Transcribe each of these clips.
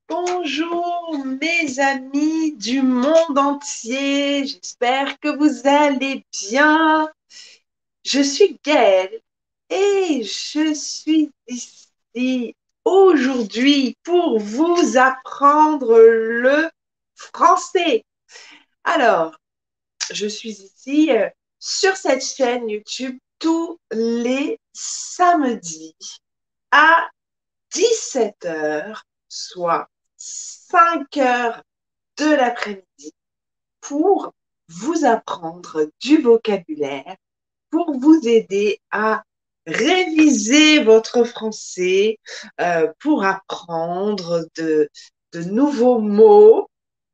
Bonjour mes amis du monde entier, j'espère que vous allez bien. Je suis Gaëlle et je suis ici aujourd'hui pour vous apprendre le français. Alors, je suis ici sur cette chaîne YouTube tous les samedis à 17 heures, soit 5 heures de l'après-midi, pour vous apprendre du vocabulaire, pour vous aider à réviser votre français, pour apprendre de nouveaux mots.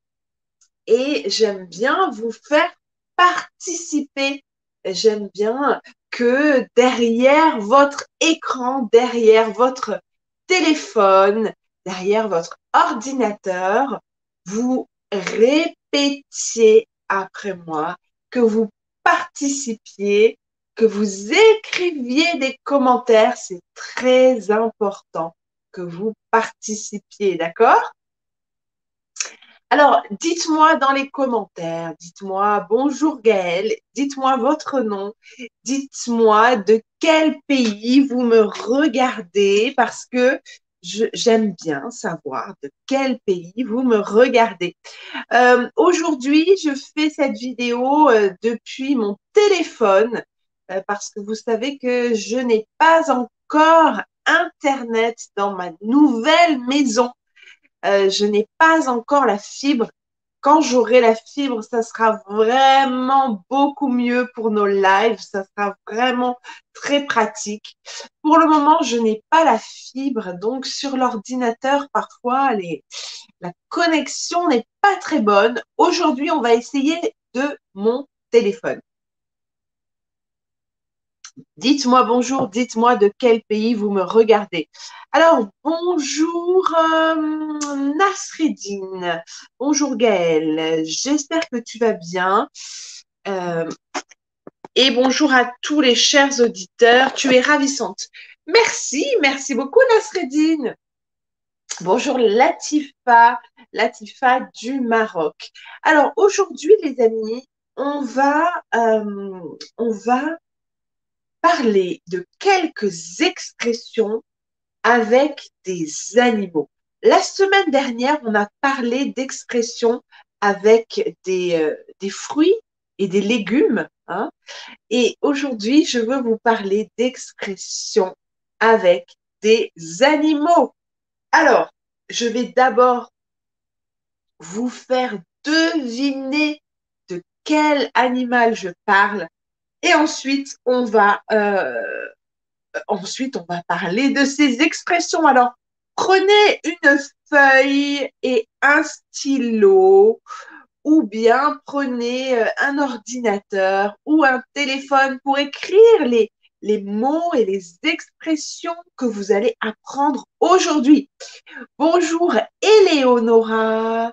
Et j'aime bien vous faire participer. J'aime bien que derrière votre écran, derrière votre téléphone, derrière votre ordinateur, vous répétiez après moi, que vous participiez, que vous écriviez des commentaires. C'est très important que vous participiez, d'accord? Alors, dites-moi dans les commentaires, dites-moi bonjour Gaëlle, dites-moi votre nom, dites-moi de quel pays vous me regardez parce que j'aime bien savoir de quel pays vous me regardez. Aujourd'hui, je fais cette vidéo depuis mon téléphone parce que vous savez que je n'ai pas encore Internet dans ma nouvelle maison. Je n'ai pas encore la fibre. Quand j'aurai la fibre, ça sera vraiment beaucoup mieux pour nos lives. Ça sera vraiment très pratique. Pour le moment, je n'ai pas la fibre. Donc, sur l'ordinateur, parfois, la connexion n'est pas très bonne. Aujourd'hui, on va essayer de mon téléphone. Dites-moi bonjour, dites-moi de quel pays vous me regardez. Alors, bonjour Nasreddine, bonjour Gaëlle, j'espère que tu vas bien. Euh, et bonjour à tous les chers auditeurs, tu es ravissante. Merci, merci beaucoup Nasreddine. Bonjour Latifa, Latifa du Maroc. Alors aujourd'hui les amis, on va parler de quelques expressions avec des animaux. La semaine dernière, on a parlé d'expressions avec des fruits et des légumes, hein. Et aujourd'hui, je veux vous parler d'expressions avec des animaux. Alors, je vais d'abord vous faire deviner de quel animal je parle. Et ensuite, on va parler de ces expressions. Alors, prenez une feuille et un stylo, ou bien prenez un ordinateur ou un téléphone pour écrire les mots et les expressions que vous allez apprendre aujourd'hui. Bonjour Eleonora,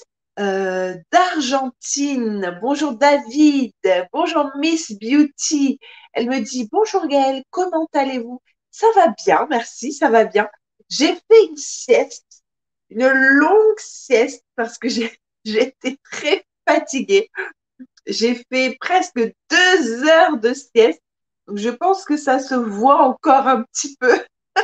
d'Argentine. Bonjour David. Bonjour Miss Beauty. Elle me dit bonjour Gaëlle, comment allez-vous? Ça va bien, merci, ça va bien. J'ai fait une sieste, une longue sieste parce que j'étais très fatiguée. J'ai fait presque 2 heures de sieste. Donc je pense que ça se voit encore un petit peu,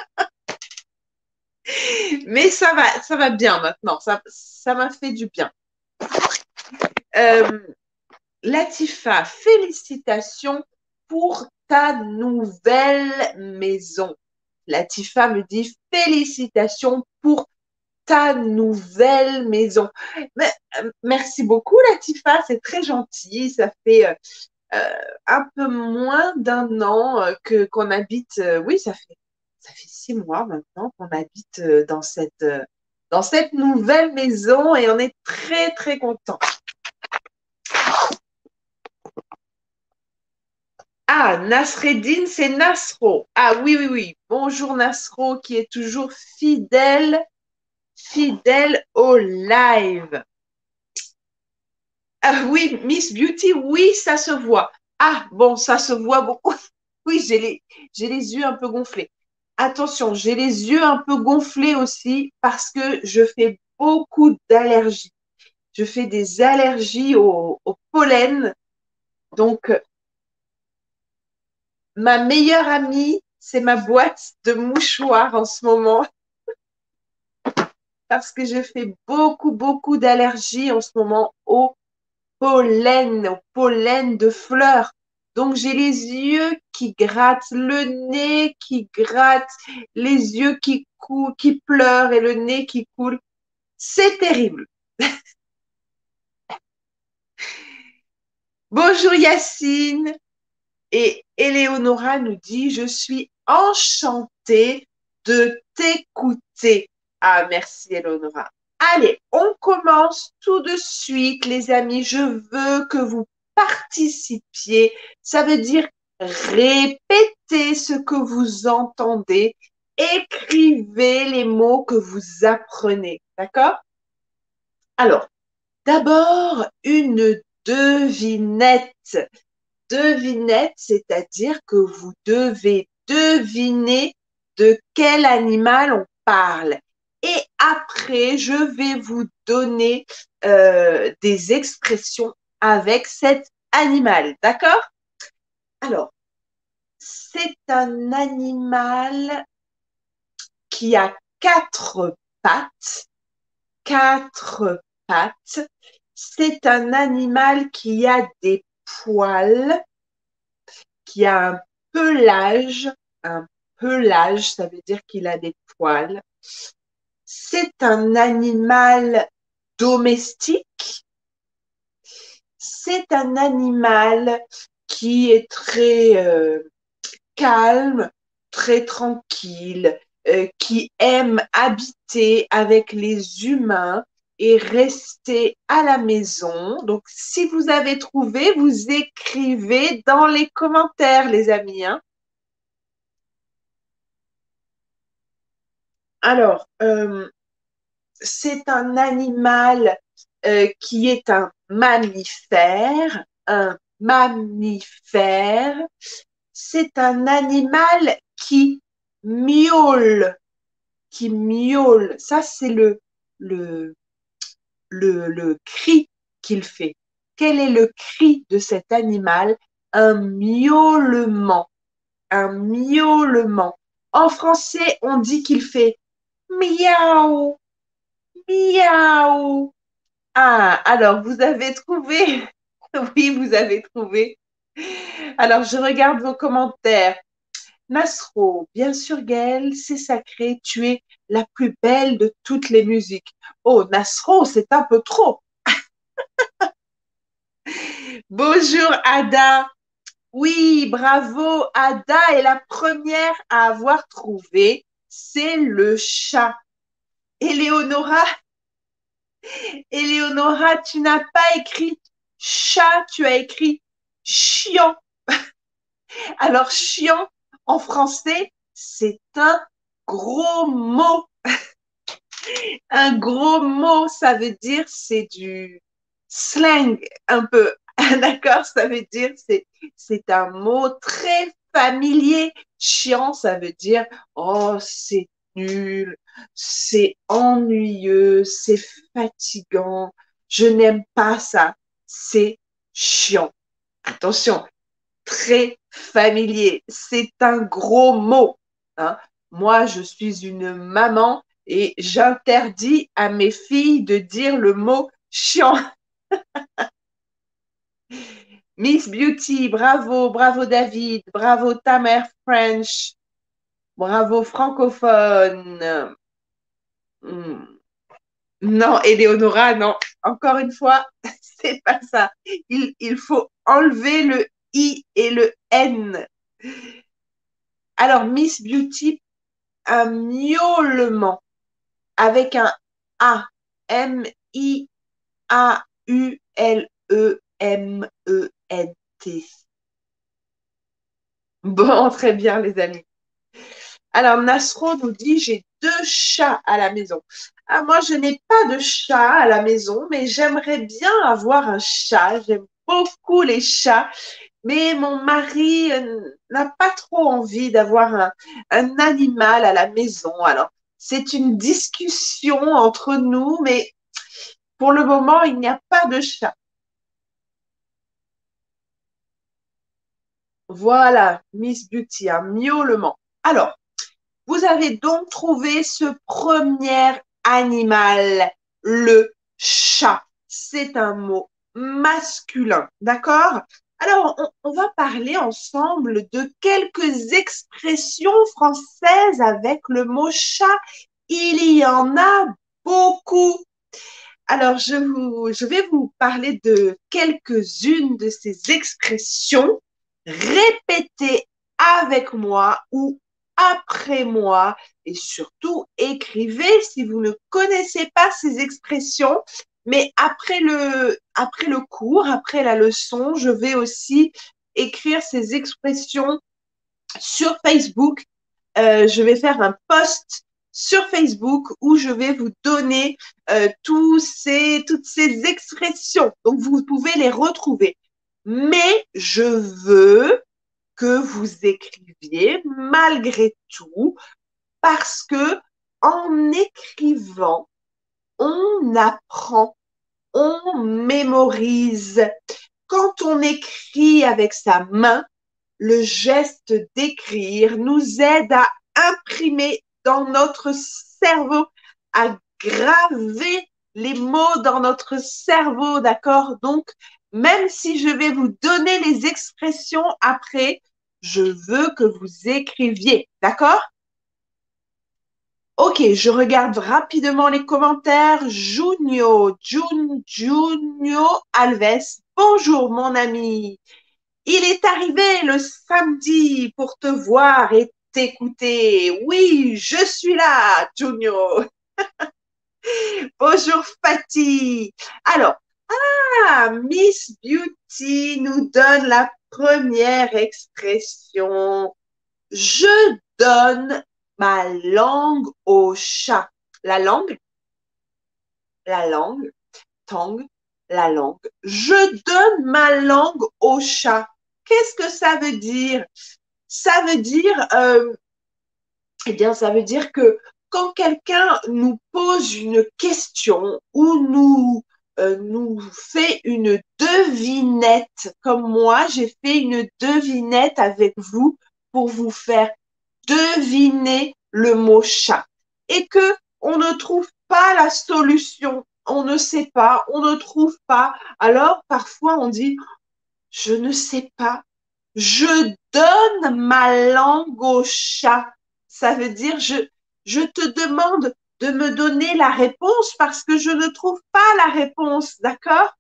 mais ça va bien maintenant. Ça m'a fait du bien. Euh, Latifa, félicitations pour ta nouvelle maison. Latifa me dit félicitations pour ta nouvelle maison. Merci beaucoup, Latifa, c'est très gentil. Ça fait un peu moins d'un an que qu'on habite. Oui, ça fait 6 mois maintenant qu'on habite dans cette nouvelle maison et on est très, très contents. Ah, Nasreddine, c'est Nasro. Ah oui, oui, oui. Bonjour Nasro qui est toujours fidèle au live. Ah oui, Miss Beauty, oui, ça se voit. Ah bon, ça se voit beaucoup. Oui, j'ai les yeux un peu gonflés. Attention, j'ai les yeux un peu gonflés aussi parce que je fais beaucoup d'allergies. Je fais des allergies au pollen. Donc, ma meilleure amie, c'est ma boîte de mouchoirs en ce moment parce que je fais beaucoup, beaucoup d'allergies en ce moment au pollen de fleurs. Donc, j'ai les yeux qui grattent, le nez qui gratte, les yeux qui pleurent et le nez qui coule. C'est terrible. Bonjour Yacine. Et Eleonora nous dit, je suis enchantée de t'écouter. Ah, merci Eleonora. Allez, on commence tout de suite, les amis. Je veux que vous participiez. Ça veut dire répétez ce que vous entendez. Écrivez les mots que vous apprenez. D'accord? Alors, d'abord, une devinette. Devinette, c'est-à-dire que vous devez deviner de quel animal on parle. Et après, je vais vous donner des expressions avec cet animal. D'accord? Alors, c'est un animal qui a quatre pattes. Quatre pattes. C'est un animal qui a des poils, qui a pelage. Un pelage, ça veut dire qu'il a des poils. C'est un animal domestique. C'est un animal qui est très calme, très tranquille, qui aime habiter avec les humains et rester à la maison. Donc, si vous avez trouvé, vous écrivez dans les commentaires, les amis, hein. Alors, c'est un animal qui est un mammifère. Un mammifère, c'est un animal qui miaule, qui miaule. Ça, c'est le, le cri qu'il fait. Quel est le cri de cet animal? Un miaulement, un miaulement. En français, on dit qu'il fait miaou, miaou. Ah, alors vous avez trouvé? Oui, vous avez trouvé. Alors, je regarde vos commentaires. Nasro, bien sûr, Gaëlle, c'est sacré, tu es la plus belle de toutes les musiques. Oh, Nasro, c'est un peu trop. Bonjour, Ada. Oui, bravo, Ada est la première à avoir trouvé. C'est le chat. Éléonora, Éléonora, tu n'as pas écrit chat, tu as écrit chiant. Alors, chiant, en français, c'est un gros mot. Un gros mot, ça veut dire c'est du slang un peu. D'accord? Ça veut dire c'est un mot très familier. Chiant, ça veut dire oh, c'est nul, c'est ennuyeux, c'est fatigant. Je n'aime pas ça. C'est chiant. Attention, très familier. C'est un gros mot, hein. Moi, je suis une maman et j'interdis à mes filles de dire le mot chiant. Miss Beauty, bravo, bravo David, bravo ta mère French, bravo francophone. Hmm. Non, Eleonora, non. Encore une fois, c'est pas ça. Il faut enlever le I et le N. Alors, Miss Beauty, un miaulement avec un A. M-I-A-U-L-E-M-E-N-T. Bon, très bien, les amis. Alors, Nasro nous dit, j'ai deux chats à la maison. Ah, moi, je n'ai pas de chat à la maison, mais j'aimerais bien avoir un chat. J'aime beaucoup les chats, mais mon mari n'a pas trop envie d'avoir un animal à la maison. Alors, C'est une discussion entre nous, mais pour le moment, il n'y a pas de chat. Voilà, Miss Beauty, un miaulement. Alors, vous avez donc trouvé ce premier animal, le chat. C'est un mot masculin, d'accord? Alors, on va parler ensemble de quelques expressions françaises avec le mot chat. Il y en a beaucoup. Alors, je vais vous parler de quelques-unes de ces expressions. Répétez avec moi ou après moi et surtout écrivez si vous ne connaissez pas ces expressions. Mais après le cours, après la leçon, je vais aussi écrire ces expressions sur Facebook. Je vais faire un post sur Facebook où je vais vous donner toutes ces expressions. Donc, vous pouvez les retrouver. Mais je veux que vous écriviez malgré tout parce que en écrivant, on apprend, on mémorise. Quand on écrit avec sa main, le geste d'écrire nous aide à imprimer dans notre cerveau, à graver les mots dans notre cerveau, d'accord? Donc, même si je vais vous donner les expressions après, je veux que vous écriviez, d'accord? Ok, je regarde rapidement les commentaires. Junio Alves. Bonjour, mon ami. Il est arrivé le samedi pour te voir et t'écouter. Oui, je suis là, Junio. Bonjour, Fatih. Alors, Miss Beauty nous donne la première expression. Je donne ma langue au chat. La langue, la langue, tongue, la langue. Je donne ma langue au chat. Qu'est-ce que ça veut dire? Ça veut dire, eh bien, ça veut dire que quand quelqu'un nous pose une question ou nous fait une devinette, comme moi, j'ai fait une devinette avec vous pour vous faire deviner le mot chat et que on ne trouve pas la solution, on ne sait pas, on ne trouve pas. Alors, parfois, on dit, je ne sais pas. Je donne ma langue au chat. Ça veut dire je te demande de me donner la réponse parce que je ne trouve pas la réponse, d'accord?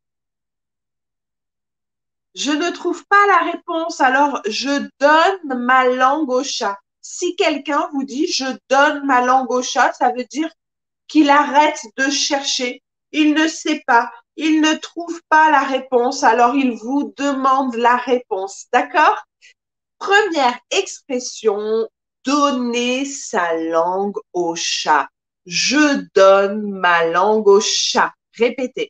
Je ne trouve pas la réponse, alors je donne ma langue au chat. Si quelqu'un vous dit je donne ma langue au chat, ça veut dire qu'il arrête de chercher. Il ne sait pas, il ne trouve pas la réponse, alors il vous demande la réponse, d'accord? Première expression, donner sa langue au chat. Je donne ma langue au chat. Répétez.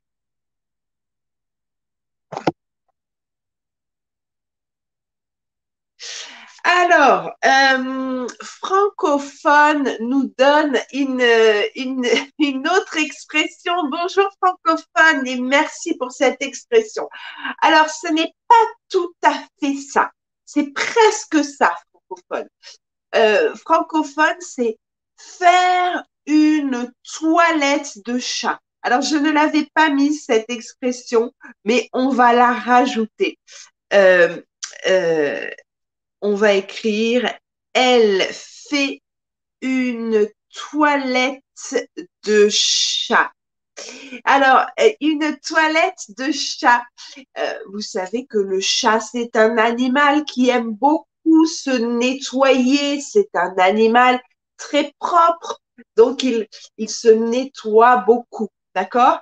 Alors, francophone nous donne une autre expression. Bonjour francophone et merci pour cette expression. Alors, ce n'est pas tout à fait ça. C'est presque ça, francophone. Francophone, c'est faire une toilette de chat. Alors, je ne l'avais pas mise, cette expression, mais on va la rajouter. Euh, euh, on va écrire, elle fait une toilette de chat. Alors, une toilette de chat. Vous savez que le chat, c'est un animal qui aime beaucoup se nettoyer. C'est un animal très propre. Donc, il se nettoie beaucoup. D'accord?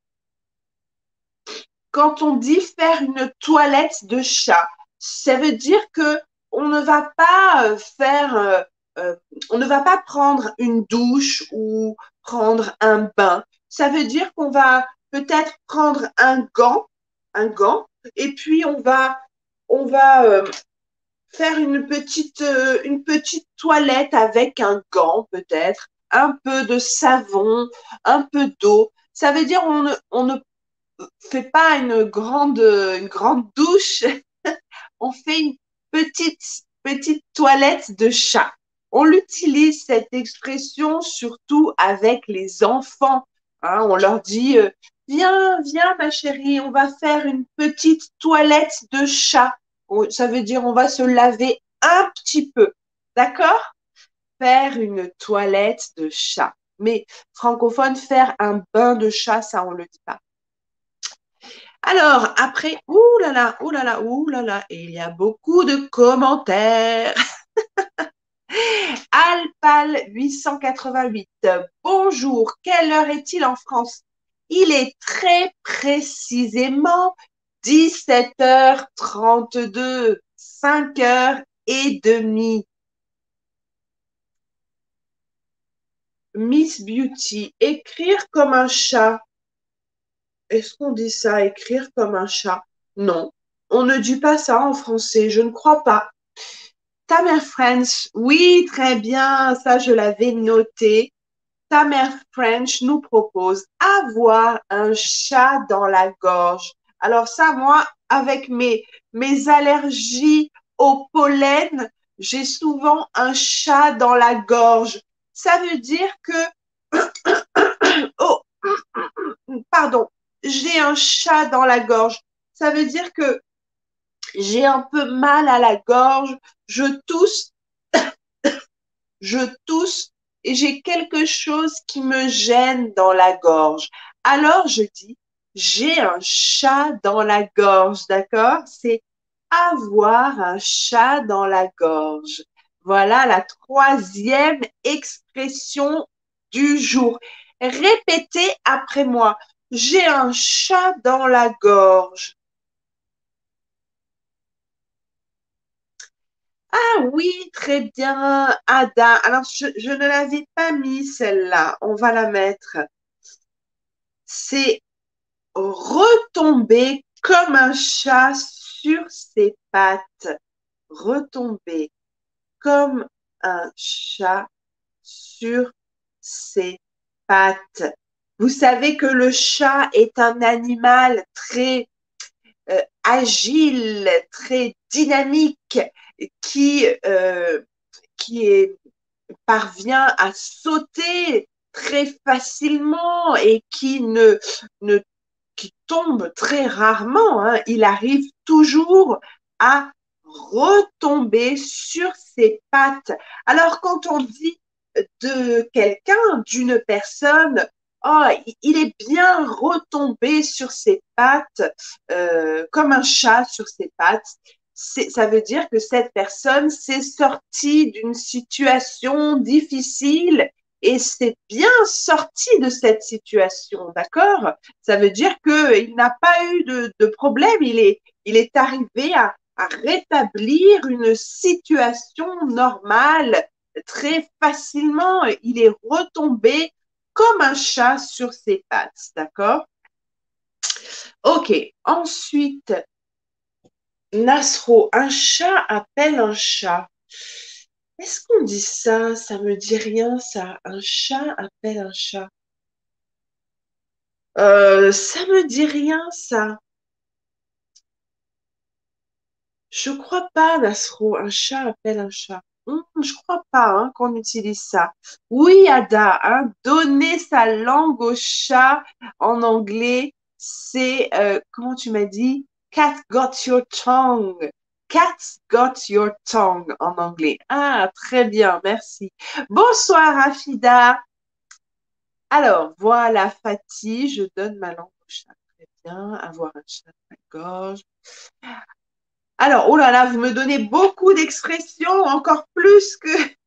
Quand on dit faire une toilette de chat, ça veut dire que on ne va pas euh, on ne va pas prendre une douche ou prendre un bain. Ça veut dire qu'on va peut-être prendre un gant, et puis on va faire une petite toilette avec un gant peut-être, un peu de savon, un peu d'eau. Ça veut dire on ne fait pas une grande douche, on fait une petite, petite toilette de chat. On l'utilise, cette expression, surtout avec les enfants. Hein, on leur dit, viens, viens, ma chérie, on va faire une petite toilette de chat. Ça veut dire on va se laver un petit peu. D'accord? Faire une toilette de chat. Mais francophone, faire un bain de chat, ça, on ne le dit pas. Alors, après, ouh là là, ouh là là, ouh là là, et il y a beaucoup de commentaires. Alpal 888. Bonjour, quelle heure est-il en France? Il est très précisément 17h32, 5h30. Miss Beauty, écrire comme un chat. Est-ce qu'on dit ça, écrire comme un chat? Non, on ne dit pas ça en français, je ne crois pas. Ta mère French, oui, très bien, ça je l'avais noté. Ta mère French nous propose avoir un chat dans la gorge. Alors ça, moi, avec mes allergies au pollen, j'ai souvent un chat dans la gorge. Ça veut dire que, oh, pardon, j'ai un chat dans la gorge. Ça veut dire que j'ai un peu mal à la gorge, je tousse, je tousse et j'ai quelque chose qui me gêne dans la gorge. Alors je dis, j'ai un chat dans la gorge, d'accord? C'est avoir un chat dans la gorge. Voilà la troisième expression du jour. Répétez après moi. J'ai un chat dans la gorge. Ah oui, très bien, Ada. Alors, je ne l'avais pas mis celle-là. On va la mettre. C'est retomber comme un chat sur ses pattes. Retomber comme un chat sur ses pattes. Vous savez que le chat est un animal très agile, très dynamique, qui, euh, qui est parvient à sauter très facilement et ne qui tombe très rarement. Hein. Il arrive toujours à retomber sur ses pattes. Alors, quand on dit de quelqu'un, d'une personne, oh, il est bien retombé sur ses pattes, comme un chat sur ses pattes. Ça veut dire que cette personne s'est sortie d'une situation difficile et s'est bien sortie de cette situation, d'accord? Ça veut dire qu'il n'a pas eu de problème, il est arrivé à rétablir une situation normale très facilement. Il est retombé comme un chat sur ses pattes, d'accord? Ok, ensuite, Nasro, un chat appelle un chat. Est-ce qu'on dit ça? Ça me dit rien, ça. Un chat appelle un chat. Ça me dit rien, ça. Je crois pas, Nasro. Un chat appelle un chat. Je crois pas hein, qu'on utilise ça. Oui, Ada, hein, donner sa langue au chat en anglais, c'est, comment tu m'as dit? Cat got your tongue. Cat's got your tongue en anglais. Ah, très bien, merci. Bonsoir, Afida. Alors, voilà, Fatih, je donne ma langue au chat. Très bien, avoir un chat à la gorge. Alors, oh là là, vous me donnez beaucoup d'expressions, encore plus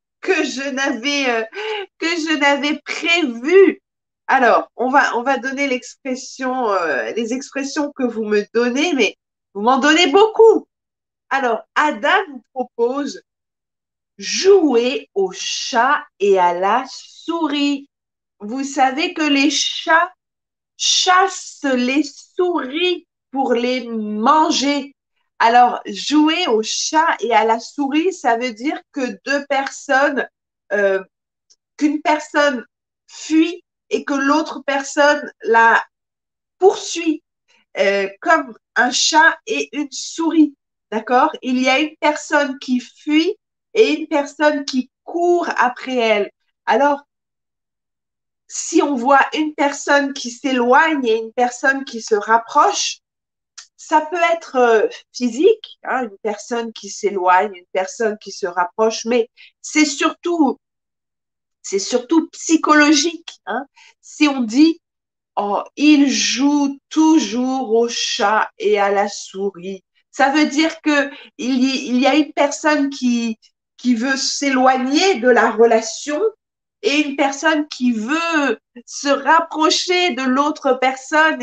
que je n'avais prévu. Alors, on va donner l'expression, les expressions que vous me donnez, mais vous m'en donnez beaucoup. Alors, Ada vous propose jouer au chat et à la souris. Vous savez que les chats chassent les souris pour les manger. Alors, jouer au chat et à la souris, ça veut dire que deux personnes, euh, qu'une personne fuit et que l'autre personne la poursuit, comme un chat et une souris. D'accord? Il y a une personne qui fuit et une personne qui court après elle. Alors, si on voit une personne qui s'éloigne et une personne qui se rapproche, ça peut être physique, hein, une personne qui s'éloigne, une personne qui se rapproche, mais c'est surtout, c'est surtout psychologique. Hein. Si on dit, oh, il joue toujours au chat et à la souris, ça veut dire que il y a une personne qui veut s'éloigner de la relation et une personne qui veut se rapprocher de l'autre personne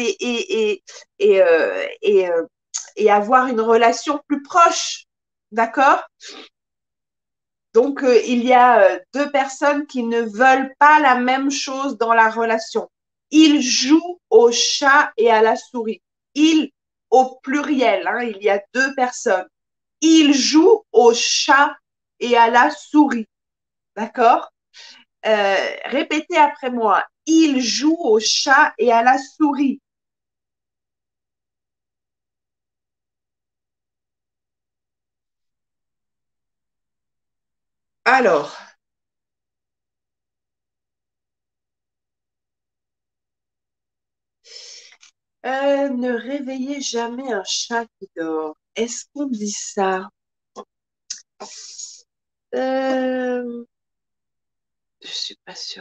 et avoir une relation plus proche. D'accord? Donc, il y a deux personnes qui ne veulent pas la même chose dans la relation. Ils jouent au chat et à la souris. Ils, au pluriel, hein, il y a deux personnes. Ils jouent au chat et à la souris. D'accord? Répétez après moi. Il joue au chat et à la souris. Alors, ne réveillez jamais un chat qui dort. Est-ce qu'on dit ça? Euh, je suis pas sûre.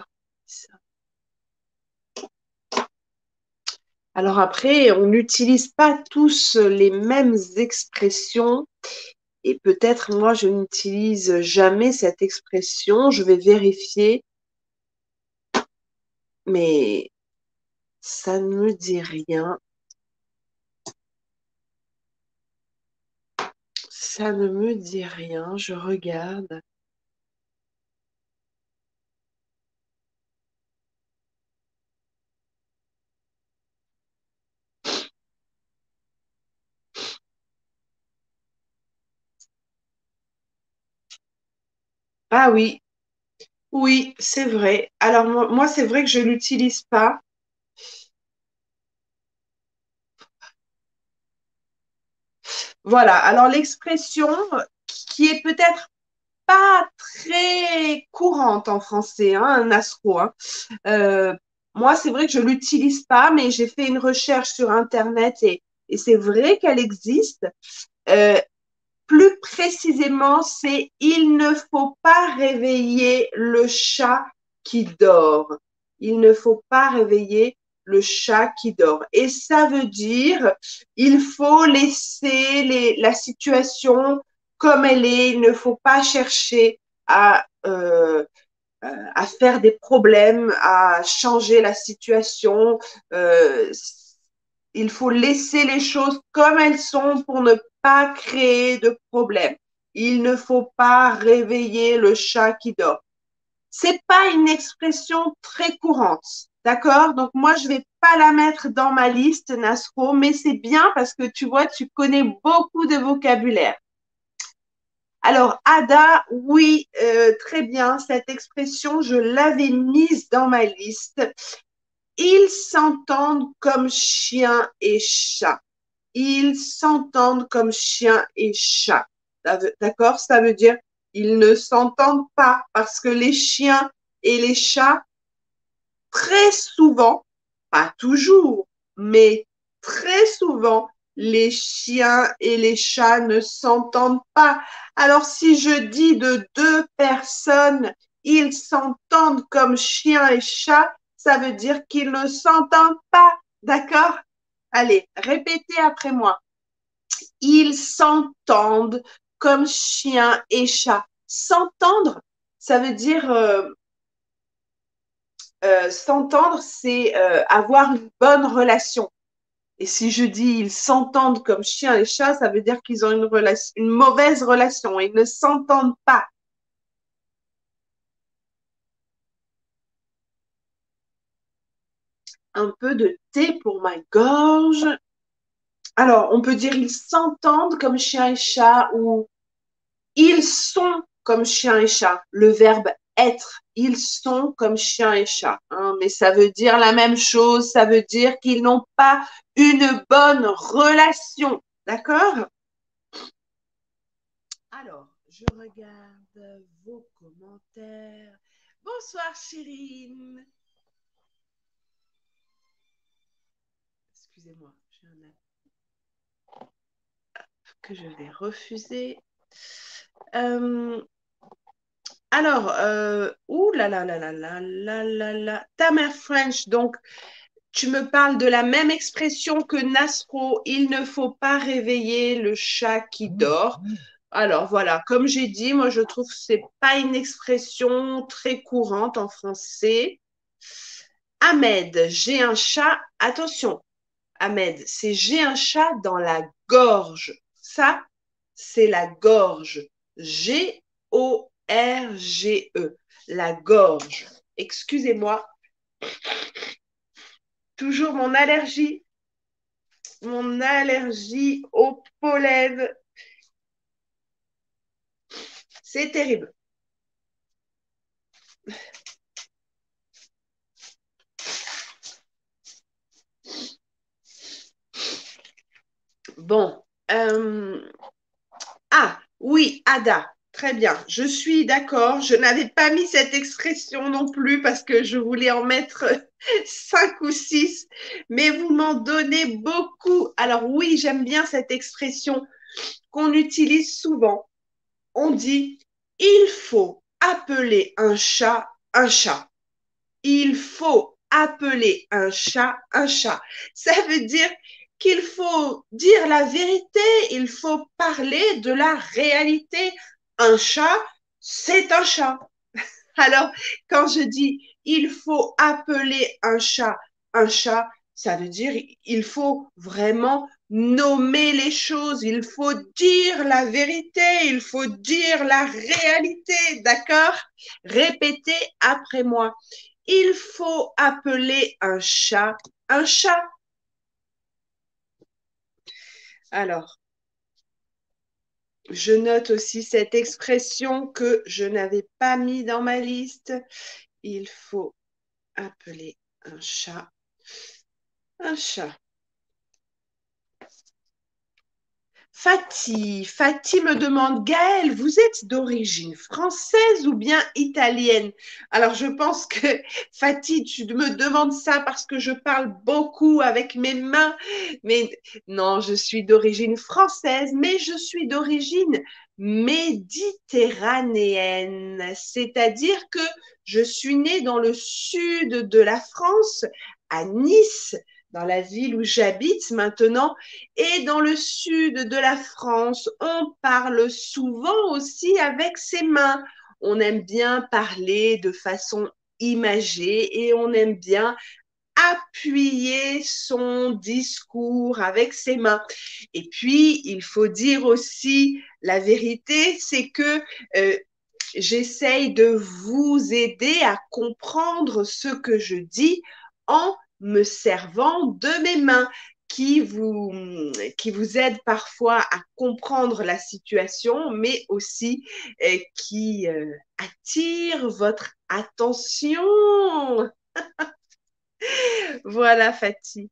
Alors après, on n'utilise pas tous les mêmes expressions et peut-être moi je n'utilise jamais cette expression. Je vais vérifier, mais ça ne me dit rien. Ça ne me dit rien. Je regarde. Ah oui, oui, c'est vrai. Alors moi c'est vrai que je l'utilise pas. Voilà. Alors l'expression qui est peut-être pas très courante en français, hein, un astro, hein. Euh, Moi, c'est vrai que je l'utilise pas, mais j'ai fait une recherche sur Internet et c'est vrai qu'elle existe. Euh, Plus précisément, c'est il ne faut pas réveiller le chat qui dort. Il ne faut pas réveiller le chat qui dort. Et ça veut dire il faut laisser la situation comme elle est. Il ne faut pas chercher à faire des problèmes, à changer la situation. Euh, il faut laisser les choses comme elles sont pour ne pas créer de problèmes. Il ne faut pas réveiller le chat qui dort. C'est pas une expression très courante, d'accord? Donc moi je vais pas la mettre dans ma liste, Nasro, mais c'est bien parce que tu vois, tu connais beaucoup de vocabulaire. Alors, Ada, oui, très bien. Cette expression, je l'avais mise dans ma liste. Ils s'entendent comme chien et chat. Ils s'entendent comme chien et chat. D'accord? Ça veut dire ils ne s'entendent pas parce que les chiens et les chats, très souvent, pas toujours, mais très souvent, les chiens et les chats ne s'entendent pas. Alors, si je dis de deux personnes, ils s'entendent comme chien et chat, ça veut dire qu'ils ne s'entendent pas. D'accord? Allez, répétez après moi. Ils s'entendent comme chien et chat. S'entendre, ça veut dire s'entendre, c'est avoir une bonne relation. Et si je dis ils s'entendent comme chien et chat, ça veut dire qu'ils ont une mauvaise relation. Ils ne s'entendent pas. Un peu de thé pour ma gorge. Alors, on peut dire ils s'entendent comme chien et chat ou ils sont comme chien et chat. Le verbe être, ils sont comme chien et chat. Hein, mais ça veut dire la même chose, ça veut dire qu'ils n'ont pas une bonne relation. D'accord? Alors, je regarde vos commentaires. Bonsoir Chérine. Excusez-moi, j'ai un appel que je vais refuser. Euh, alors, ouh là là là là là là là là, ta mère French, donc tu me parles de la même expression que Nasro, il ne faut pas réveiller le chat qui dort. Alors voilà, comme j'ai dit, moi je trouve que c'est pas une expression très courante en français. Ahmed, j'ai un chat. Attention, Ahmed, c'est j'ai un chat dans la gorge. Ça, c'est la gorge. Gorge. La gorge. Excusez-moi, toujours mon allergie au pollen. C'est terrible. Bon. Ah, oui, Ada. Très bien. Je suis d'accord. Je n'avais pas mis cette expression non plus parce que je voulais en mettre 5 ou 6, mais vous m'en donnez beaucoup. Alors oui, j'aime bien cette expression qu'on utilise souvent. On dit, il faut appeler un chat un chat. Il faut appeler un chat un chat. Ça veut dire qu'il faut dire la vérité, il faut parler de la réalité. Un chat, c'est un chat. Alors, quand je dis il faut appeler un chat, ça veut dire il faut vraiment nommer les choses, il faut dire la vérité, il faut dire la réalité, d'accord? Répétez après moi. Il faut appeler un chat un chat. Alors, je note aussi cette expression que je n'avais pas mis dans ma liste. Il faut appeler un chat. Fatih me demande, Gaëlle, vous êtes d'origine française ou bien italienne? Alors, je pense que Fatih, tu me demandes ça parce que je parle beaucoup avec mes mains. Mais non, je suis d'origine française, mais je suis d'origine méditerranéenne. C'est-à-dire que je suis née dans le sud de la France, à Nice, dans la ville où j'habite maintenant. Et dans le sud de la France, on parle souvent aussi avec ses mains. On aime bien parler de façon imagée et on aime bien appuyer son discours avec ses mains. Et puis, il faut dire aussi la vérité, c'est que j'essaye de vous aider à comprendre ce que je dis en me servant de mes mains qui vous aident parfois à comprendre la situation, mais aussi qui attirent votre attention. Voilà, Fatih.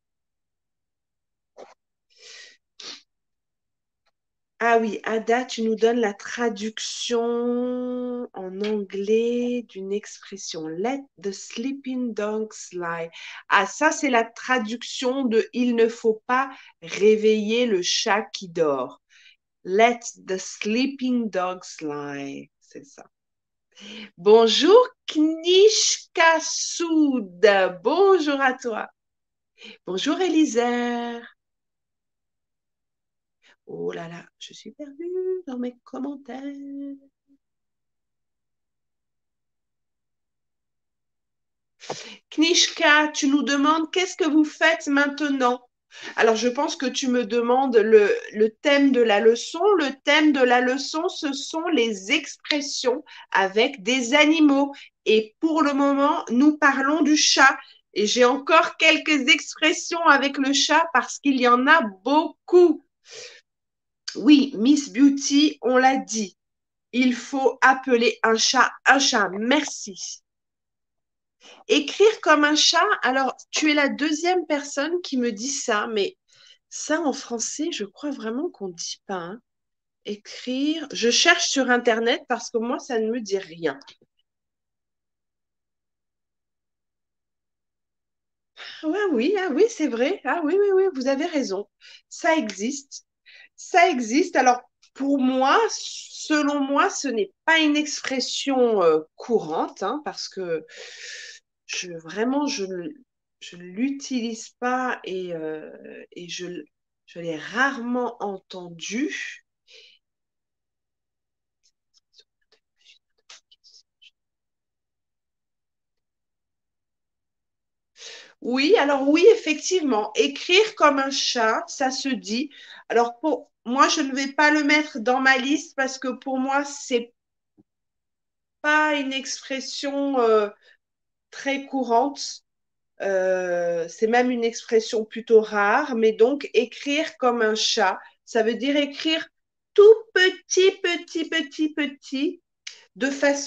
Ah oui, Ada, tu nous donnes la traduction en anglais d'une expression. Let the sleeping dogs lie. Ah, ça, c'est la traduction de Il ne faut pas réveiller le chat qui dort. Let the sleeping dogs lie. C'est ça. Bonjour, Knishka Soud. Bonjour à toi. Bonjour, Elisère. Oh là là, je suis perdue dans mes commentaires. Knishka, tu nous demandes qu'est-ce que vous faites maintenant? Alors, je pense que tu me demandes le thème de la leçon. Le thème de la leçon, ce sont les expressions avec des animaux. Et pour le moment, nous parlons du chat. Et j'ai encore quelques expressions avec le chat parce qu'il y en a beaucoup. Oui, Miss Beauty, on l'a dit. Il faut appeler un chat un chat. Merci. Écrire comme un chat, alors tu es la deuxième personne qui me dit ça, mais ça en français, je crois vraiment qu'on ne dit pas, hein. Écrire, je cherche sur Internet parce que moi, ça ne me dit rien. Ouais, oui, ah oui, c'est vrai. Ah oui, oui, oui, vous avez raison. Ça existe. Ça existe. Alors, pour moi, selon moi, ce n'est pas une expression courante, hein, parce que vraiment, je ne l'utilise pas et je l'ai rarement entendu. Oui, alors oui, effectivement, écrire comme un chat, ça se dit. Alors pour moi, je ne vais pas le mettre dans ma liste parce que pour moi, c'est pas une expression très courante. C'est même une expression plutôt rare. Mais donc, écrire comme un chat, ça veut dire écrire tout petit, petit, petit, petit, de façon,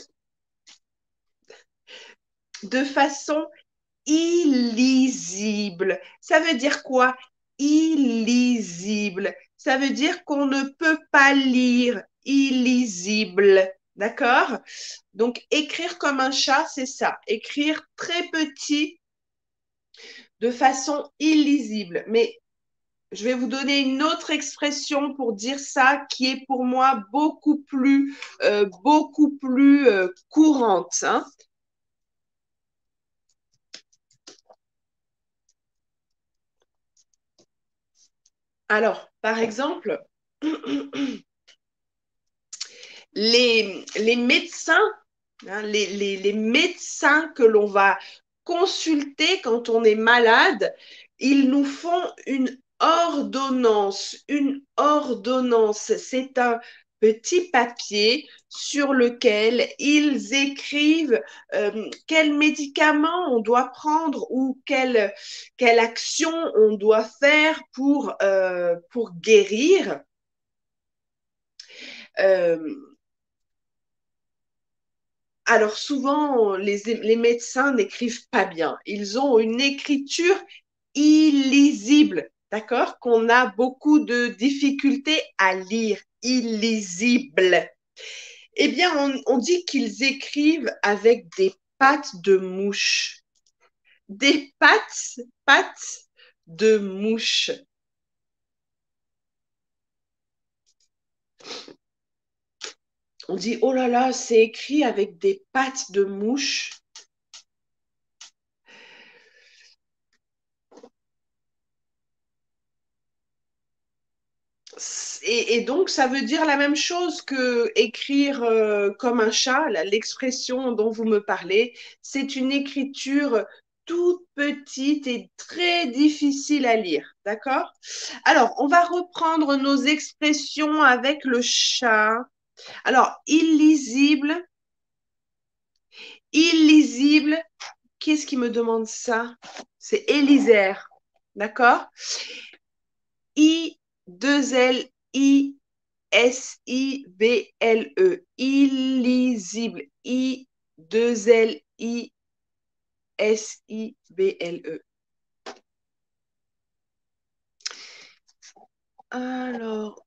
de façon illisible. Ça veut dire quoi? Illisible. Ça veut dire qu'on ne peut pas lire. Illisible. D'accord? Donc, écrire comme un chat, c'est ça. Écrire très petit de façon illisible. Mais je vais vous donner une autre expression pour dire ça qui est pour moi beaucoup plus courante, hein. Alors, par exemple, les médecins, hein, les médecins que l'on va consulter quand on est malade, ils nous font une ordonnance. Une ordonnance, c'est un petit papier sur lequel ils écrivent quel médicament on doit prendre ou quelle action on doit faire pour guérir. Euh, Alors souvent, les médecins n'écrivent pas bien. Ils ont une écriture illisible, d'accord? Qu'on a beaucoup de difficultés à lire. Illisible. Eh bien, on dit qu'ils écrivent avec des pattes de mouche. Des pattes de mouche. On dit, oh là là, c'est écrit avec des pattes de mouche. Et donc, ça veut dire la même chose que écrire comme un chat, l'expression dont vous me parlez. C'est une écriture toute petite et très difficile à lire. D'accord? Alors, on va reprendre nos expressions avec le chat. Alors, illisible, illisible. Qui est-ce qui me demande ça? C'est Élisère. D'accord? I, deux L, I, Sible. Illisible. I2LISIBLE. Alors,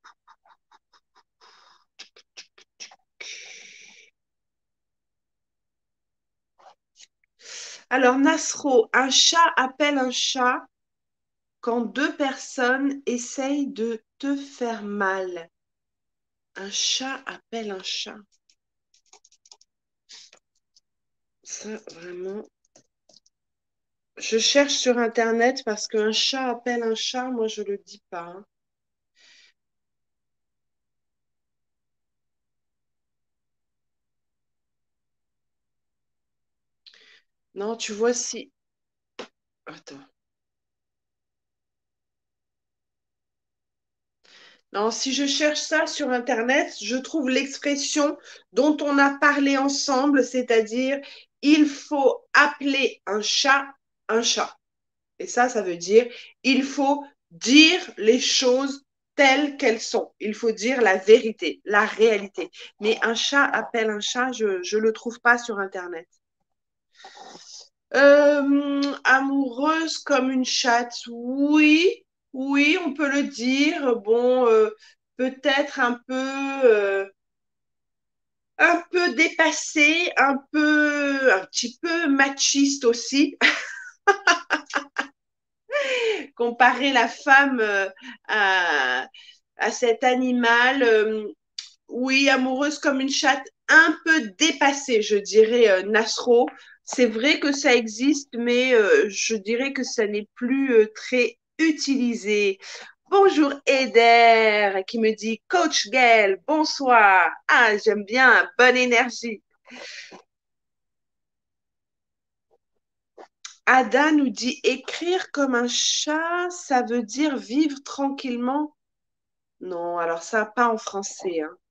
Nasro, un chat appelle un chat quand deux personnes essayent de te faire mal. Un chat appelle un chat. Ça, vraiment. Je cherche sur Internet parce qu'un chat appelle un chat, moi je le dis pas, hein. Non, tu vois si. Attends. Non, si je cherche ça sur Internet, je trouve l'expression dont on a parlé ensemble, c'est-à-dire il faut appeler un chat un chat. Et ça veut dire, il faut dire les choses telles qu'elles sont. Il faut dire la vérité, la réalité. Mais un chat appelle un chat, je ne le trouve pas sur Internet. Amoureuse comme une chatte, oui, oui, on peut le dire. Bon, peut-être un peu dépassée, un petit peu machiste aussi. Comparer la femme à, à cet animal, oui, amoureuse comme une chatte, un peu dépassée, je dirais, Nasro. C'est vrai que ça existe, mais je dirais que ça n'est plus très utilisé. Bonjour Eder, qui me dit Coach Gaël, bonsoir. Ah, j'aime bien, bonne énergie. Ada nous dit écrire comme un chat, ça veut dire vivre tranquillement. Non, alors ça, pas en français, hein.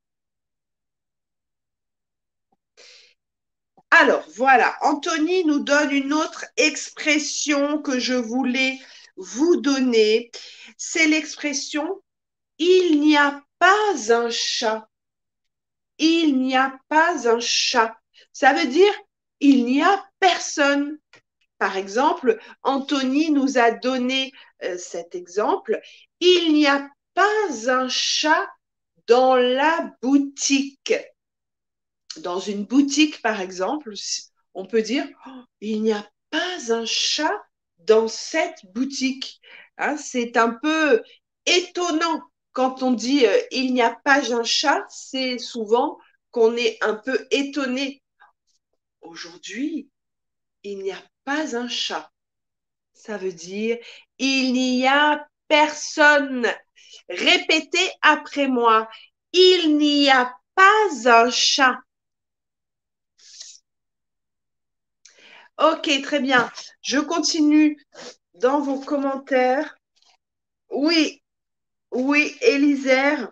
Alors, voilà, Anthony nous donne une autre expression que je voulais vous donner. C'est l'expression il n'y a pas un chat. Il n'y a pas un chat. Ça veut dire il n'y a personne. Par exemple, Anthony nous a donné cet exemple. Il n'y a pas un chat dans la boutique. Dans une boutique, par exemple, on peut dire oh, il n'y a pas un chat dans cette boutique. Hein, c'est un peu étonnant quand on dit il n'y a pas un chat, c'est souvent qu'on est un peu étonné. Aujourd'hui, il n'y a pas un chat. Ça veut dire il n'y a personne. Répétez après moi. Il n'y a pas un chat. Ok, très bien. Je continue dans vos commentaires. Oui, oui, Élisère.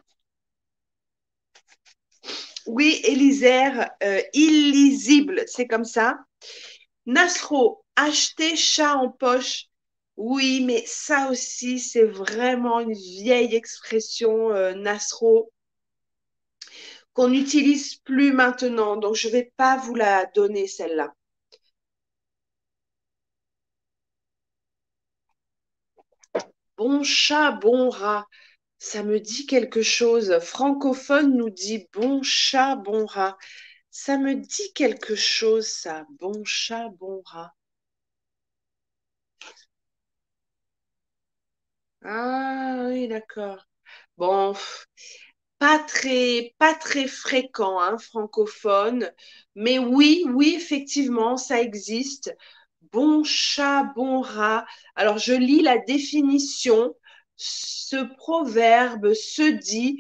Oui, Élisère, illisible, c'est comme ça. Nasro, acheter chat en poche. Oui, mais ça aussi, c'est vraiment une vieille expression, Nasro, qu'on n'utilise plus maintenant. Donc, je ne vais pas vous la donner, celle-là. Bon chat, bon rat. Ça me dit quelque chose. Francophone nous dit bon chat, bon rat. Ça me dit quelque chose, ça. Bon chat, bon rat. Ah oui, d'accord. Bon, pas très fréquent, hein, francophone. Mais oui, oui, effectivement, ça existe. Bon chat, bon rat. Alors, je lis la définition. Ce proverbe se dit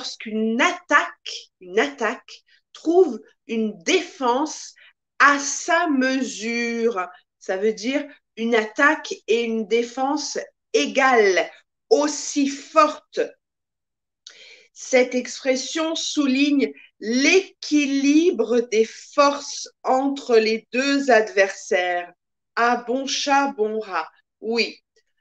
une attaque trouve une défense à sa mesure. Ça veut dire une attaque et une défense égales, aussi fortes. Cette expression souligne l'équilibre des forces entre les deux adversaires. Ah, bon chat, bon rat. Oui,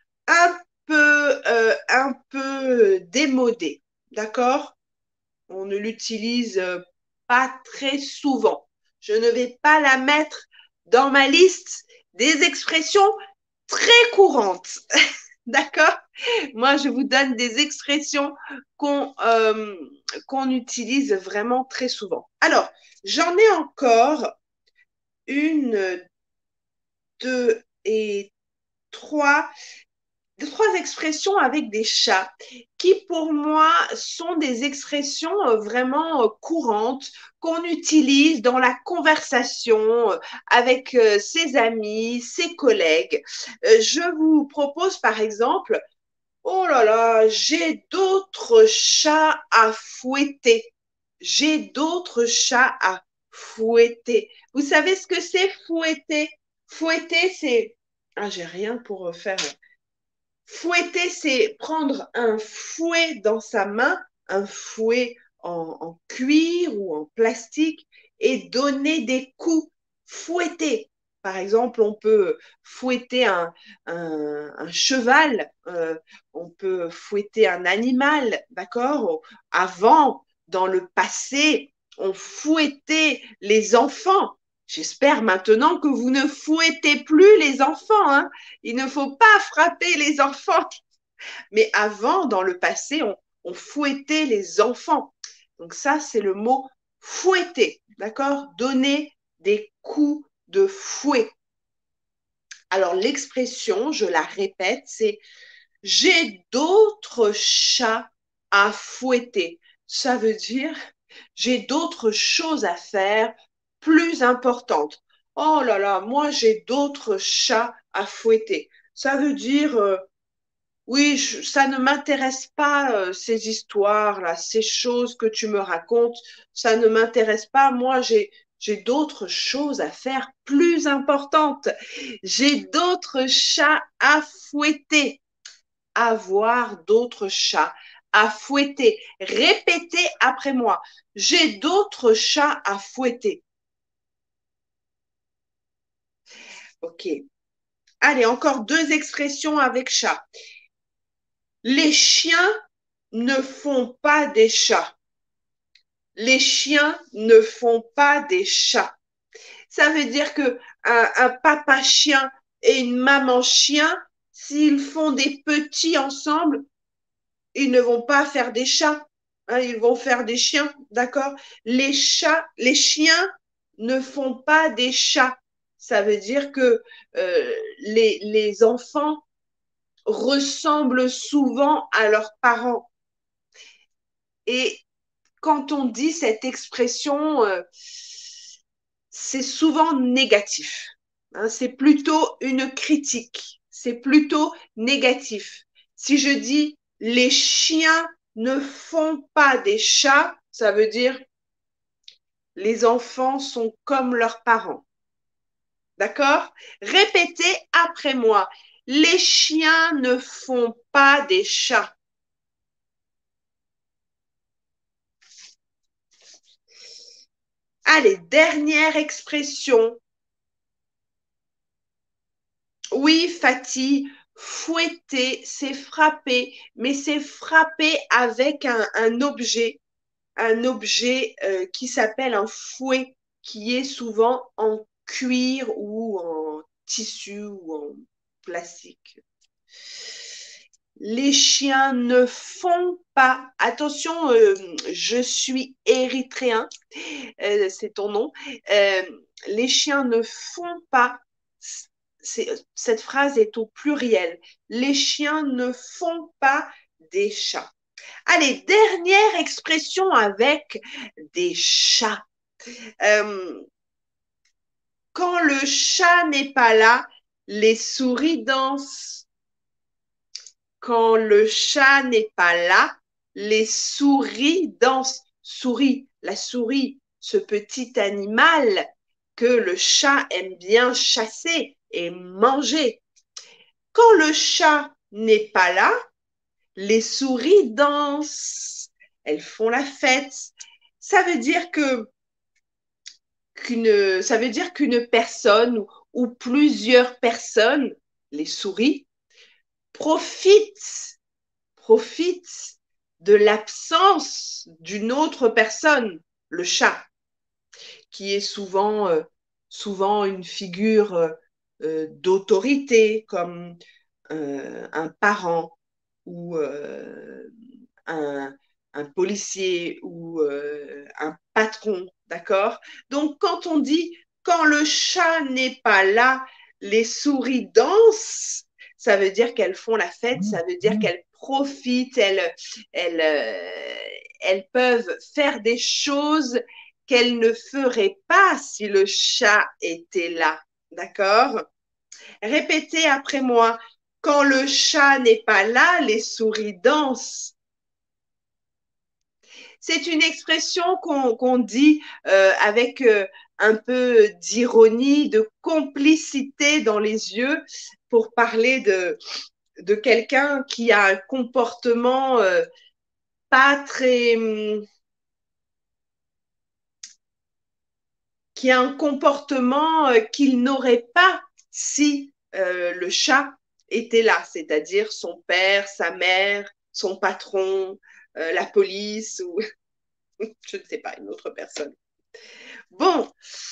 un peu démodé, d'accord? On ne l'utilise pas très souvent. Je ne vais pas la mettre dans ma liste des expressions très courantes. D'accord? Moi, je vous donne des expressions qu'on utilise vraiment très souvent. Alors, j'en ai encore une, deux et trois, trois expressions avec des chats qui, pour moi, sont des expressions vraiment courantes qu'on utilise dans la conversation avec ses amis, ses collègues. Je vous propose, par exemple, oh là là, j'ai d'autres chats à fouetter. J'ai d'autres chats à fouetter. Vous savez ce que c'est fouetter? Fouetter, c'est... Ah, j'ai rien pour faire. Fouetter, c'est prendre un fouet dans sa main, un fouet en cuir ou en plastique, et donner des coups. Fouetter. Par exemple, on peut fouetter un cheval, on peut fouetter un animal, d'accord? Avant, dans le passé, on fouettait les enfants. J'espère maintenant que vous ne fouettez plus les enfants, hein. Il ne faut pas frapper les enfants. Mais avant, dans le passé, on fouettait les enfants. Donc ça, c'est le mot fouetter, d'accord? Donner des coups de fouet. Alors l'expression, je la répète, c'est j'ai d'autres chats à fouetter. Ça veut dire j'ai d'autres choses à faire plus importantes. Oh là là, moi j'ai d'autres chats à fouetter. Ça veut dire oui, ça ne m'intéresse pas, ces histoires-là, ces choses que tu me racontes, ça ne m'intéresse pas. Moi, j'ai d'autres choses à faire plus importantes. J'ai d'autres chats à fouetter. Avoir d'autres chats à fouetter. Répétez après moi. J'ai d'autres chats à fouetter. OK. Allez, encore deux expressions avec chat. Les chiens ne font pas des chats. Les chiens ne font pas des chats. Ça veut dire que un papa chien et une maman chien, s'ils font des petits ensemble, ils ne vont pas faire des chats. Hein, ils vont faire des chiens, d'accord? Les chats, les chiens ne font pas des chats. Ça veut dire que les enfants ressemblent souvent à leurs parents. Et quand on dit cette expression, c'est souvent négatif. Hein, c'est plutôt une critique. C'est plutôt négatif. Si je dis les chiens ne font pas des chats, ça veut dire les enfants sont comme leurs parents. D'accord? Répétez après moi. Les chiens ne font pas des chats. Allez, dernière expression. Oui, Fatih, fouetter, c'est frapper, mais c'est frapper avec un objet qui s'appelle un fouet, qui est souvent en cuir ou en tissu ou en plastique. Les chiens ne font pas. Attention, je suis érythréen, c'est ton nom. Euh, les chiens ne font pas. Cette phrase est au pluriel. Les chiens ne font pas des chats. Allez, dernière expression avec des chats. Euh, quand le chat n'est pas là, les souris dansent. Quand le chat n'est pas là, les souris dansent. Souris, la souris, ce petit animal que le chat aime bien chasser et manger. Quand le chat n'est pas là, les souris dansent. Elles font la fête. Ça veut dire que ça veut dire qu'une personne ou plusieurs personnes, les souris, profitent profite de l'absence d'une autre personne, le chat, qui est souvent une figure d'autorité, comme un parent ou un, un policier ou un patron, d'accord? Donc, quand on dit quand le chat n'est pas là, les souris dansent, ça veut dire qu'elles font la fête, ça veut dire qu'elles profitent, elles, elles peuvent faire des choses qu'elles ne feraient pas si le chat était là, d'accord? Répétez après moi. Quand le chat n'est pas là, les souris dansent. C'est une expression qu'on dit avec un peu d'ironie, de complicité dans les yeux pour parler de quelqu'un qui a un comportement pas très qui a un comportement qu'il n'aurait pas si le chat était là, c'est-à-dire son père, sa mère, son patron, la police ou je ne sais pas, une autre personne. Bon,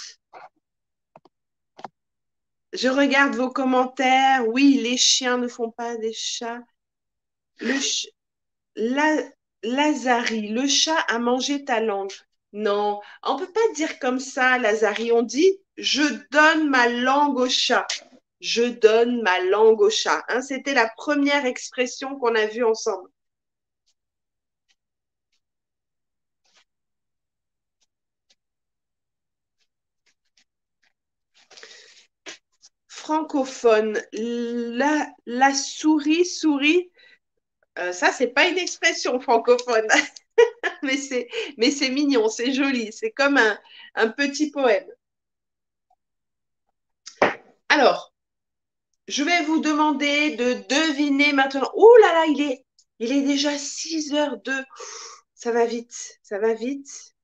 je regarde vos commentaires. Oui, les chiens ne font pas des chats. Le ch- la, Lazari, le chat a mangé ta langue. Non, on peut pas dire comme ça, Lazari. On dit je donne ma langue au chat. Je donne ma langue au chat. Hein, c'était la première expression qu'on a vue ensemble. Francophone, la souris. Ça, c'est pas une expression francophone, mais c'est mignon, c'est joli, c'est comme un petit poème. Alors, je vais vous demander de deviner maintenant. Ouh là là, il est déjà 6h02. Ça va vite, ça va vite.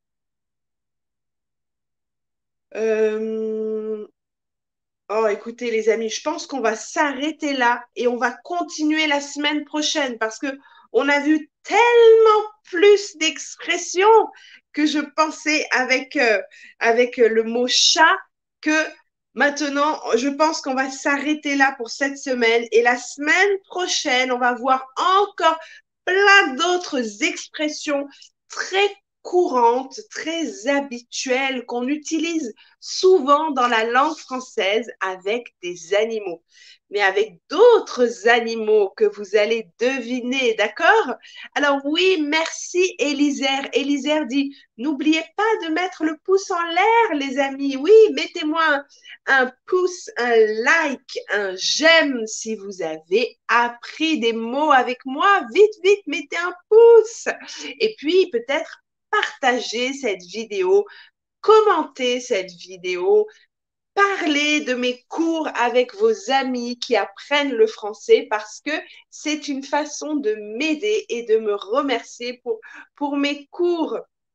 Euh, Oh, écoutez, les amis, je pense qu'on va s'arrêter là et on va continuer la semaine prochaine parce que on a vu tellement plus d'expressions que je pensais avec le mot chat que maintenant, je pense qu'on va s'arrêter là pour cette semaine et la semaine prochaine, on va voir encore plein d'autres expressions très courantes, très habituelles qu'on utilise souvent dans la langue française avec des animaux, mais avec d'autres animaux que vous allez deviner, d'accord? Alors oui, merci Élisère. Élisère dit, n'oubliez pas de mettre le pouce en l'air, les amis. Oui, mettez-moi un pouce, un like, un j'aime si vous avez appris des mots avec moi. Vite, vite, mettez un pouce. Et puis peut-être partagez cette vidéo, commentez cette vidéo, parlez de mes cours avec vos amis qui apprennent le français parce que c'est une façon de m'aider et de me remercier pour mes cours.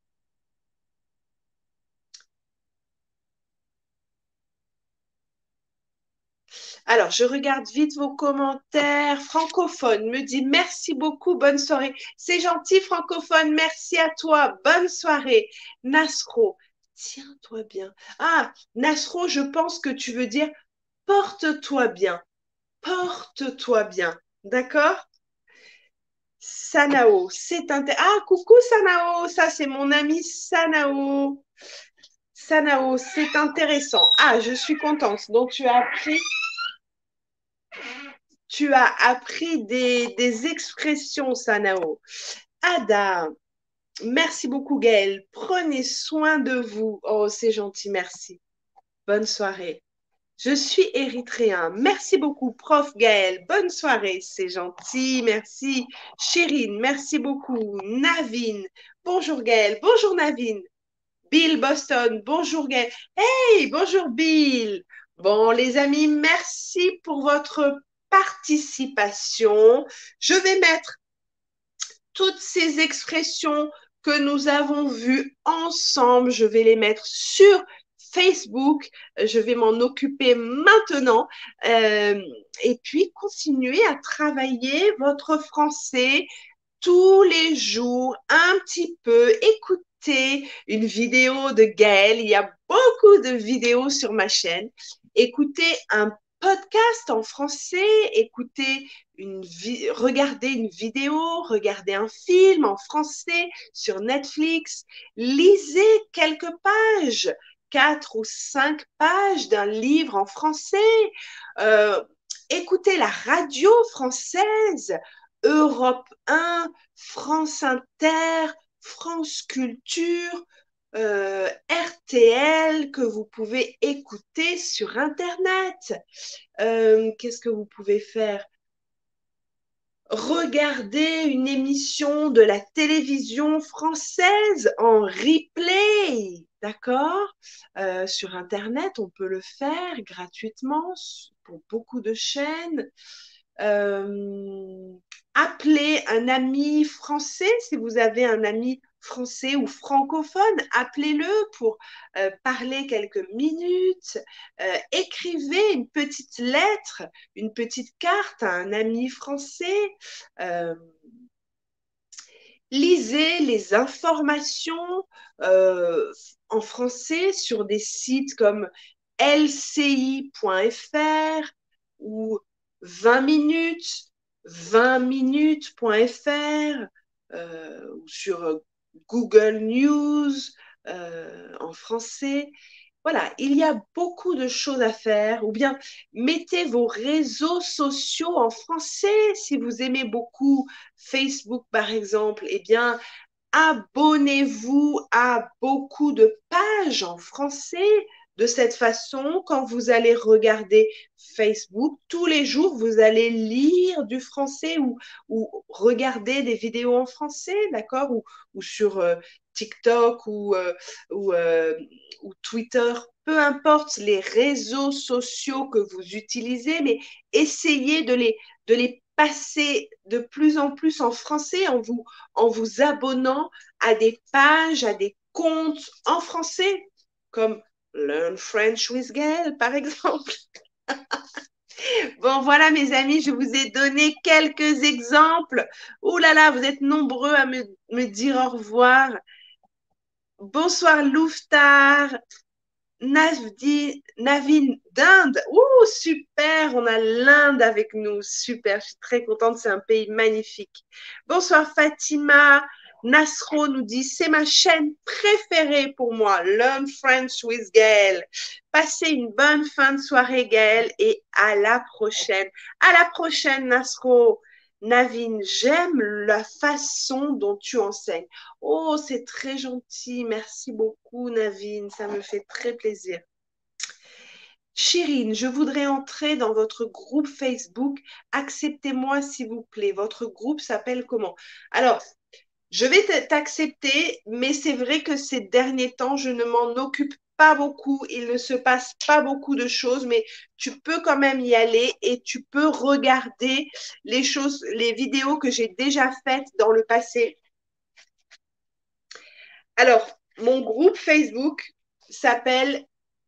Alors, je regarde vite vos commentaires. Francophone me dit merci beaucoup, bonne soirée. C'est gentil, francophone, merci à toi, bonne soirée. Nasro, tiens-toi bien. Ah, Nasro, je pense que tu veux dire porte-toi bien. Porte-toi bien. D'accord? Sanao, c'est un... Ah, coucou Sanao, ça c'est mon ami Sanao. Sanao, c'est intéressant. Ah, je suis contente. Donc, tu as appris des expressions, Sanao. Ada, merci beaucoup, Gaëlle. Prenez soin de vous. Oh, c'est gentil, merci. Bonne soirée. Je suis érythréen. Merci beaucoup, prof Gaël. Bonne soirée, c'est gentil. Merci. Chérine, merci beaucoup. Navine, bonjour Gaël. Bonjour Navine. Bill Boston, bonjour Gaël. Hey, bonjour Bill. Bon, les amis, merci pour votre participation. Je vais mettre toutes ces expressions que nous avons vues ensemble, je vais les mettre sur Facebook. Je vais m'en occuper maintenant et puis continuer à travailler votre français tous les jours un petit peu. Écoutez une vidéo de Gaëlle. Il y a beaucoup de vidéos sur ma chaîne. Écoutez un podcast en français. Regardez une vidéo, regardez un film en français sur Netflix. Lisez quelques pages, 4 ou 5 pages d'un livre en français. Euh, Écoutez la radio française. Europe 1, France Inter, France Culture, RTL que vous pouvez écouter sur Internet. Qu'est-ce que vous pouvez faire? Regarder une émission de la télévision française en replay, d'accord? Sur Internet, on peut le faire gratuitement pour beaucoup de chaînes. Euh, Appelez un ami français si vous avez un ami français ou francophone, appelez-le pour parler quelques minutes. Écrivez une petite lettre, une petite carte à un ami français. Euh, Lisez les informations en français sur des sites comme lci.fr ou 20 minutes, 20minutes.fr ou sur Google News en français. Voilà, il y a beaucoup de choses à faire. Ou bien mettez vos réseaux sociaux en français si vous aimez beaucoup Facebook, par exemple. Eh bien, abonnez-vous à beaucoup de pages en français. De cette façon, quand vous allez regarder Facebook, tous les jours, vous allez lire du français ou regarder des vidéos en français, d'accord? Ou sur TikTok ou ou Twitter, peu importe les réseaux sociaux que vous utilisez, mais essayez de les passer de plus en plus en français en vous abonnant à des pages, à des comptes en français, comme Learn French with Gaël, par exemple. Bon, voilà, mes amis, je vous ai donné quelques exemples. Ouh là là, vous êtes nombreux à me dire au revoir. Bonsoir, Louftar. Navin d'Inde. Ouh, super, on a l'Inde avec nous. Super, je suis très contente, c'est un pays magnifique. Bonsoir Fatima. Nasro nous dit, c'est ma chaîne préférée pour moi, Learn French with Gaël. Passez une bonne fin de soirée, Gaël, et à la prochaine. À la prochaine, Nasro. Navin, j'aime la façon dont tu enseignes. Oh, c'est très gentil. Merci beaucoup, Navin. Ça me fait très plaisir. Chirine, je voudrais entrer dans votre groupe Facebook. Acceptez-moi, s'il vous plaît. Votre groupe s'appelle comment? Alors, je vais t'accepter, mais c'est vrai que ces derniers temps, je ne m'en occupe pas beaucoup. Il ne se passe pas beaucoup de choses, mais tu peux quand même y aller et tu peux regarder les choses, les vidéos que j'ai déjà faites dans le passé. Alors, mon groupe Facebook s'appelle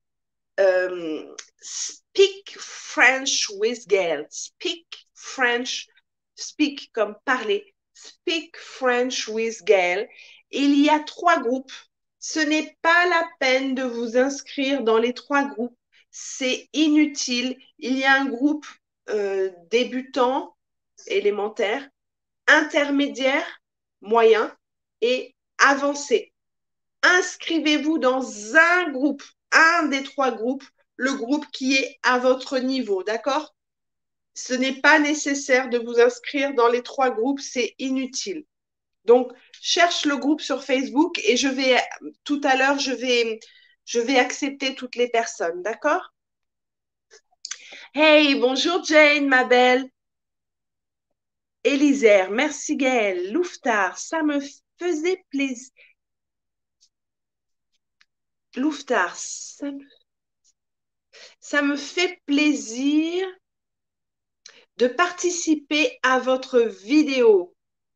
Speak French with Gail. Speak French, speak comme parler. Speak French with Gail. Il y a 3 groupes. Ce n'est pas la peine de vous inscrire dans les 3 groupes. C'est inutile. Il y a un groupe débutant, élémentaire, intermédiaire, moyen et avancé. Inscrivez-vous dans un groupe, un des 3 groupes, le groupe qui est à votre niveau, d'accord? Ce n'est pas nécessaire de vous inscrire dans les 3 groupes, c'est inutile. Donc, cherche le groupe sur Facebook et tout à l'heure, je vais accepter toutes les personnes, d'accord? Hey, bonjour Jane, ma belle. Élisère, merci Gaëlle. Louftar, ça me faisait plaisir. Louftar, ça me fait plaisir de participer à votre vidéo.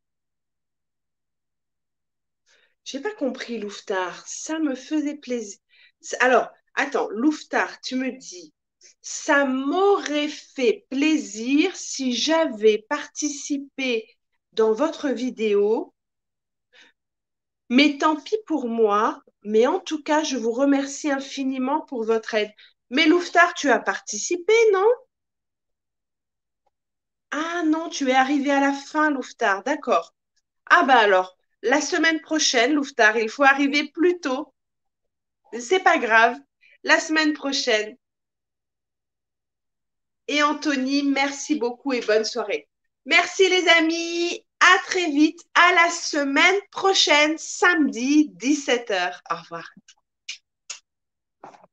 J'ai pas compris, Louftar. Ça me faisait plaisir. Alors, attends, Louftar, tu me dis, ça m'aurait fait plaisir si j'avais participé dans votre vidéo, mais tant pis pour moi. Mais en tout cas, je vous remercie infiniment pour votre aide. Mais Louftar, tu as participé, non? Ah non, tu es arrivé à la fin, Louftar. D'accord. Ah bah alors, la semaine prochaine, Louftar, il faut arriver plus tôt. C'est pas grave. La semaine prochaine. Et Anthony, merci beaucoup et bonne soirée. Merci les amis. À très vite. À la semaine prochaine, samedi, 17h. Au revoir.